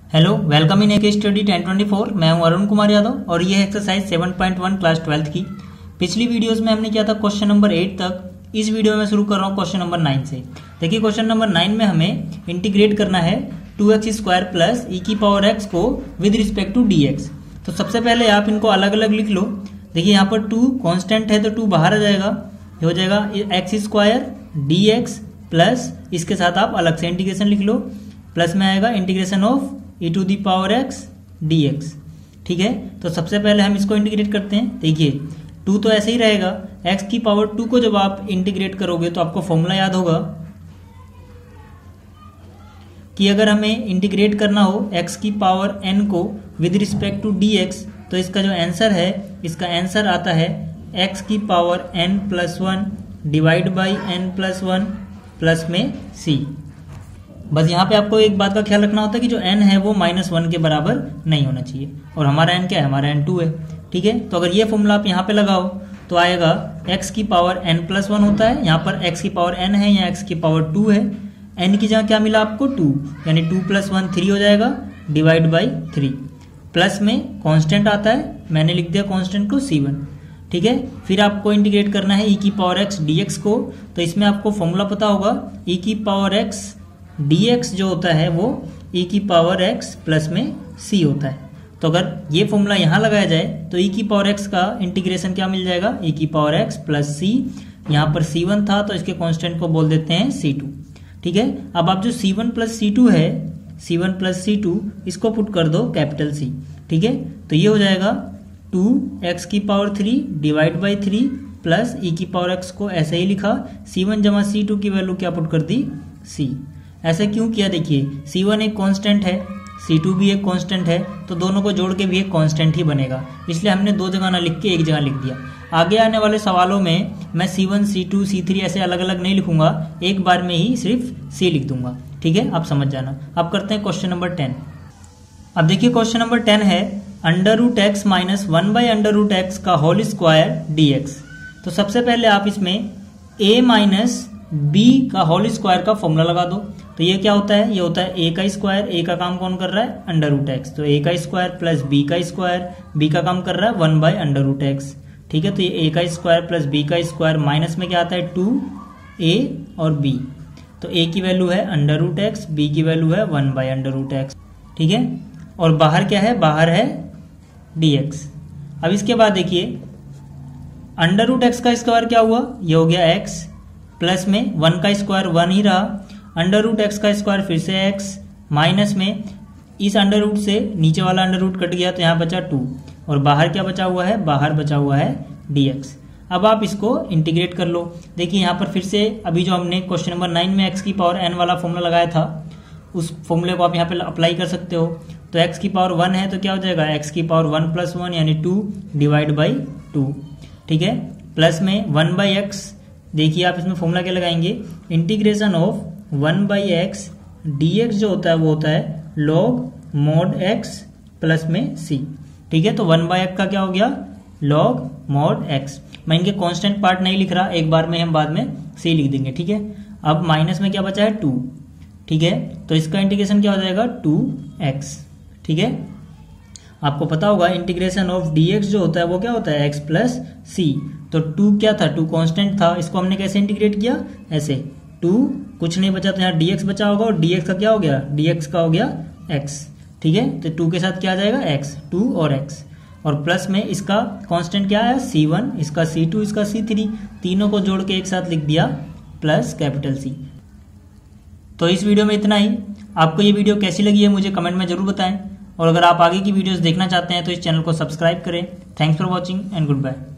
Hello, welcome in AK study 1024। मैं हूं अरुण कुमार यादव और ये एक्सरसाइज 7.1 क्लास 12th की। पिछली वीडियोस में हमने किया था क्वेश्चन नंबर 8 तक। इस वीडियो में शुरू कर रहा हूं क्वेश्चन नंबर 9 से। देखिए क्वेश्चन नंबर 9 में हमें इंटीग्रेट करना है 2x² प्लस e की पावर x को विद रिस्पेक्ट टू dx। तो सबसे पहले आप इनको अलग अलग लिख लो। देखिए यहाँ पर 2 कॉन्स्टेंट है तो 2 बाहर आ जाएगा, ये हो जाएगा x² dx प्लस इसके साथ आप अलग से इंटीग्रेशन लिख लो, प्लस में आएगा integration of e to the power x dx। ठीक है, तो सबसे पहले हम इसको इंटीग्रेट करते हैं। देखिए 2 तो ऐसे ही रहेगा, x की पावर 2 को जब आप इंटीग्रेट करोगे तो आपको फॉर्मूला याद होगा कि अगर हमें इंटीग्रेट करना हो x की पावर n को विद रिस्पेक्ट टू dx तो इसका जो आंसर है, इसका आंसर आता है x की power n plus 1 divide by n plus 1 plus में c। बस यहाँ पे आपको एक बात का ख्याल रखना होता है कि जो n है वो -1 के बराबर नहीं होना चाहिए, और हमारा n क्या है, हमारा n 2 है। ठीक है, तो अगर ये फॉर्मूला आप यहाँ पे लगाओ तो आएगा x की पावर n प्लस 1 होता है, यहाँ पर x की पावर n है, यहाँ x की पावर 2 है। n की जगह क्या मिला आपको 2, यानी 2 प्लस 1 3 हो जाएगा डिवाइड बाई 3। प्लस में कांस्टेंट आता है, मैंने लिख दिया कांस्टेंट को C1। ठीक है, फिर आपको इंटीग्रेट करना है e की पावर x dx को। तो इसमें आपको फॉर्मूला पता होगा, e की पावर x dx जो होता है वो e की पावर x प्लस में c होता है। तो अगर ये फॉर्मूला यहाँ लगाया जाए तो e की पावर x का इंटीग्रेशन क्या मिल जाएगा, e की पावर x प्लस c। यहाँ पर c1 था तो इसके कांस्टेंट को बोल देते हैं c2। ठीक है, अब आप जो c1 प्लस c2 है, c1 प्लस c2 इसको पुट कर दो कैपिटल C। ठीक है, तो ये हो जाएगा 2x की power 3 divide by 3 plus e की पावर x को ऐसे ही लिखा, c1 जमा c2 की वैल्यू क्या पुट कर दी, c। ऐसा क्यों किया, देखिए C1 एक कांस्टेंट है, C2 भी एक कांस्टेंट है, तो दोनों को जोड़ के भी एक कांस्टेंट ही बनेगा, इसलिए हमने 2 जगह ना लिख के एक जगह लिख दिया। आगे आने वाले सवालों में मैं C1 C2 C3 ऐसे अलग अलग नहीं लिखूंगा, एक बार में ही सिर्फ C लिख दूंगा। ठीक है, आप समझ जाना। अब करते हैं क्वेश्चन नंबर 10। अब देखिए क्वेश्चन नंबर 10 है √x माइनस 1/√x का होल स्क्वायर dx। तो सबसे पहले आप इसमें a माइनस b का होल स्क्वायर का फॉर्मूला लगा दो। तो ये क्या होता है, ये होता है a का स्क्वायर, a का काम कौन कर रहा है, √x। तो a का स्क्वायर प्लस b का स्क्वायर, b का काम कर रहा है 1/√x। ठीक है, तो ये a का स्क्वायर प्लस b का स्क्वायर माइनस में क्या आता है 2a और b। तो a की वैल्यू है √x, b की वैल्यू है 1/√x। ठीक है, और बाहर क्या है, बाहर है dx। अब इसके बाद देखिए √x का स्क्वायर क्या हुआ, ये हो गया x, प्लस में 1 का स्क्वायर 1 ही रहा, √x का स्क्वायर फिर से x, माइनस में इस अंडर से नीचे वाला अंडर कट गया तो यहाँ बचा 2, और बाहर क्या बचा हुआ है, बाहर बचा हुआ है dx। अब आप इसको इंटीग्रेट कर लो। देखिए यहाँ पर फिर से अभी जो हमने क्वेश्चन नंबर 9 में x की पावर n वाला फॉर्मूला लगाया था, उस फॉर्मूले को आप यहाँ पे अप्लाई कर सकते हो। तो x की पावर 1 है तो क्या हो जाएगा, x की पावर 1 प्लस 1 यानी 2 डिवाइड बाई 2। ठीक है, प्लस में 1/x। देखिए आप इसमें फॉर्मूला क्या लगाएंगे, इंटीग्रेशन ऑफ 1/x dx जो होता है वो होता है log mod x प्लस में c। ठीक है, तो 1/x का क्या हो गया, log mod x। मैं इनके कांस्टेंट पार्ट नहीं लिख रहा, एक बार में हम बाद में c लिख देंगे। ठीक है, अब माइनस में क्या बचा है 2। ठीक है, तो इसका इंटीग्रेशन क्या हो जाएगा 2x। ठीक है, आपको पता होगा इंटीग्रेशन ऑफ dx जो होता है वो क्या होता है x प्लस c। तो 2 क्या था, 2 कांस्टेंट था, इसको हमने कैसे इंटीग्रेट किया, ऐसे 2 कुछ नहीं बचा तो यहाँ dx बचा होगा, और dx का क्या हो गया, dx का हो गया x। ठीक है, तो 2 के साथ क्या आ जाएगा x, 2 और x, और प्लस में इसका कांस्टेंट क्या है C1, इसका C2, इसका C3, तीनों को जोड़ के एक साथ लिख दिया प्लस कैपिटल C। तो इस वीडियो में इतना ही। आपको ये वीडियो कैसी लगी है मुझे कमेंट में जरूर बताएं, और अगर आप आगे की वीडियोस देखना चाहते हैं तो इस चैनल को सब्सक्राइब करें। Thanks for watching and good bye.